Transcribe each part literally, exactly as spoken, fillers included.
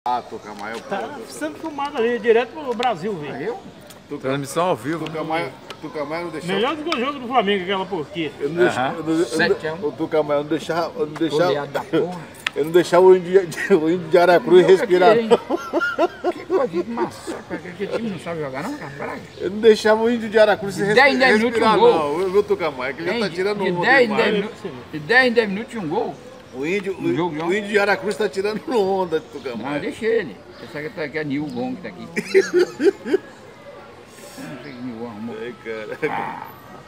Ah, Tucamaia, eu Tá sendo filmado ali, direto pro Brasil, velho. Transmissão ao vivo. Tucamaia, Tucamaia não deixava. Melhor do que o jogo do Flamengo, aquela porquê. Eu não deixava. sete a um. O Tucamaia não deixava. Eu não deixava. Goleado da porra. Eu não deixava o índio de, o índio de Aracruz respirar. Aqui, hein? Que coisa de massacre. Aquele time não sabe jogar, não, cara? Praga. Eu não deixava o índio de Aracruz se De dez em dez respirar, minutos, um não. Eu vi o Tucamaia, que ele já tá De- tirando de um. dez em demais. dez minutos. De dez em dez minutos tinha um gol. O índio, Um jogo, o, não? o índio de Aracruz tá tirando onda de Não, Tucamaia. deixa ele. Essa aqui tá aqui, é Nil Gon que tá aqui. Eu não sei que Nil Gon arrumou. Ai, cara. Ah.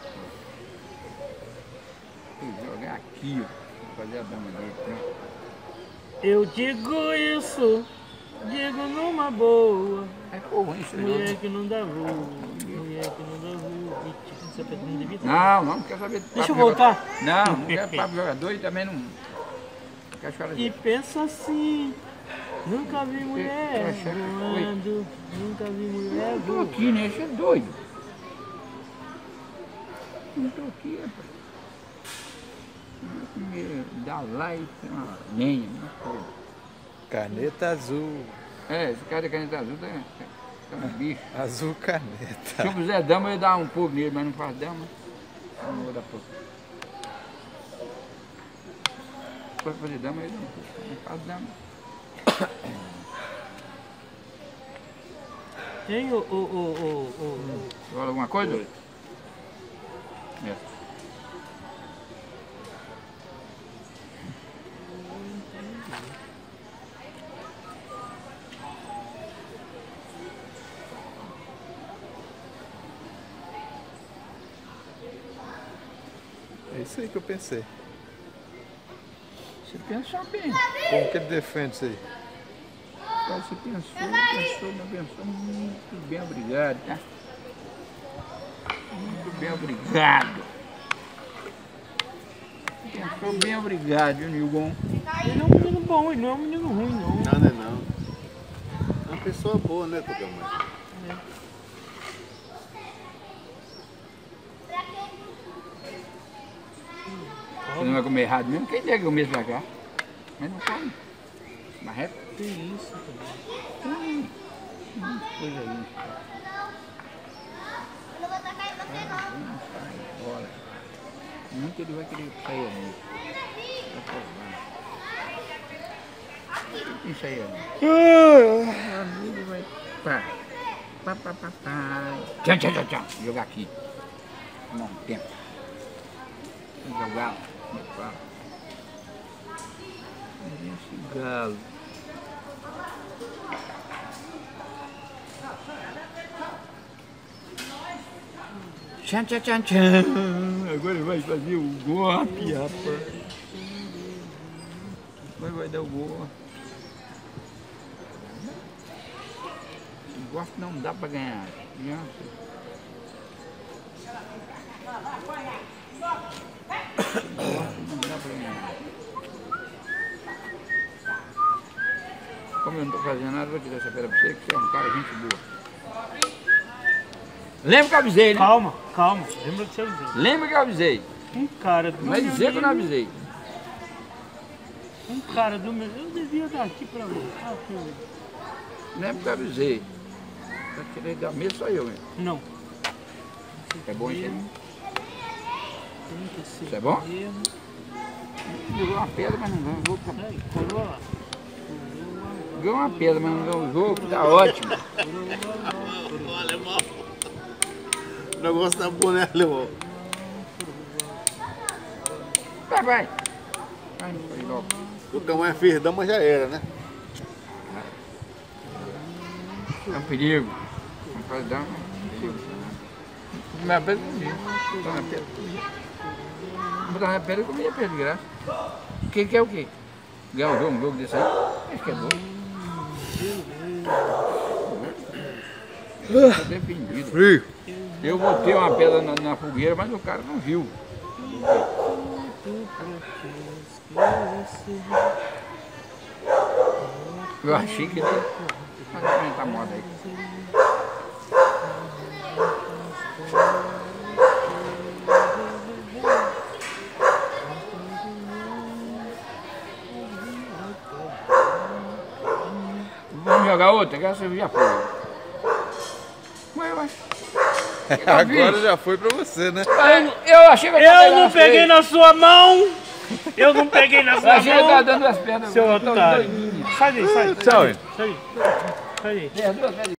Vou jogar aqui, ó. Vou fazer a dama dele. Pronto. Eu digo isso, digo numa boa. É porra, isso aí. Mulher que não dá voo, mulher que não dá voo. Ih, tipo, você não devia ter. Não, não, não quero saber de papo Deixa eu de voltar. jogador. Não, não quero papo de jogador e também não. Não quero chorar E de. pensa assim, nunca vi mulher acha que foi? voando, nunca vi mulher Eu tô voando. aqui, né? Você é doido. Não tô aqui, rapaz. Me dá lá e tem uma lenha, uma coisa. Caneta azul. É, esse cara de caneta azul tá, tá, tá um bicho. Azul Se caneta. eu fizer dama, eu ia dar um pouco nele, mas não faz dama. Eu não vou dar pouco. Se for fazer dama, eu dou um pouco. Não faz dama. Tem o, o, o, o, o, Você fala alguma coisa? É. É isso aí que eu pensei. Você pensou bem. Como que ele defende isso aí? Cara, você pensou, pensou, mas pensou muito bem, obrigado, tá? Muito bem, obrigado. Pensou bem, obrigado, viu, Nilgon? ele é um menino bom, ele não é um menino ruim, não. Não, não é não. É uma pessoa boa, né, Tucamaia? Você não vai comer errado mesmo? Quem deve comer pra cá? Mas não come. Mas é Que isso, cara. hum, hum, coisa aí. Eu não vou tacar em você não. Não sai bola. Nunca ele vai querer sair ali. Vai provar. Quem sair ali? Meu amigo vai. Pá. Pá, pá, pá, pá. Tchau, tchau, tchau, tchau. Jogar aqui. Não, tempo. Jogar. Como é que fala? Esse galo. Tchan, tchan, tchan, tchan. Agora vai fazer o golpe, rapaz. Agora vai dar o golpe. O golpe não dá pra ganhar. Criança. Não dá pra ganhar. Como eu não tô fazendo nada, vou te dar essa pera pra você, que você é um cara gente boa. Lembra que eu avisei, né? Calma, calma. Lembra que você avisou. Lembra que eu avisei. Um cara do Não vai meu dizer que eu não nível, avisei. um cara do meu... Eu devia dar aqui pra você. Ah, aqui, ó. Lembra que eu avisei. Pra querer dar mesmo só eu, mesmo. Não. É bom isso aí? trinta e seis Isso é bom? mesmo. Jogou uma pedra, mas não ganhou o jogo. Aí, colou lá. Ganhou uma pedra, mas não ganhou o jogo. Tá ótimo. Ô, alemão. O negócio tá bom, né, alemão? Vai, vai. Vai, não foi logo. Tucamaia fez dama, já era, né? É um perigo. Não pode dar um perigo. Mas pedra comigo. Botar na pedra. Botar na pedra, eu comia pedra de graça. Quem quer o quê? Ganhar um jogo, um jogo desse aí? Acho que é doido. Tá defendido. Frio. Eu botei uma pedra na, na fogueira, mas o cara não viu. Eu achei que ele ia inventar moda aí. Vamos jogar outra? Aquela cerveja já foi. Ué, ué. Agora já foi pra você, né? Eu, eu achei que eu tava Eu pegando não as peguei três. na sua mão! Eu não peguei na Eu sua achei que eu tava mão! dando as pernas. Seu eu tô otário! doidinho. Sai daí, sai! Tchau, hein? Sai daí! Sai daí! É, as duas pernas.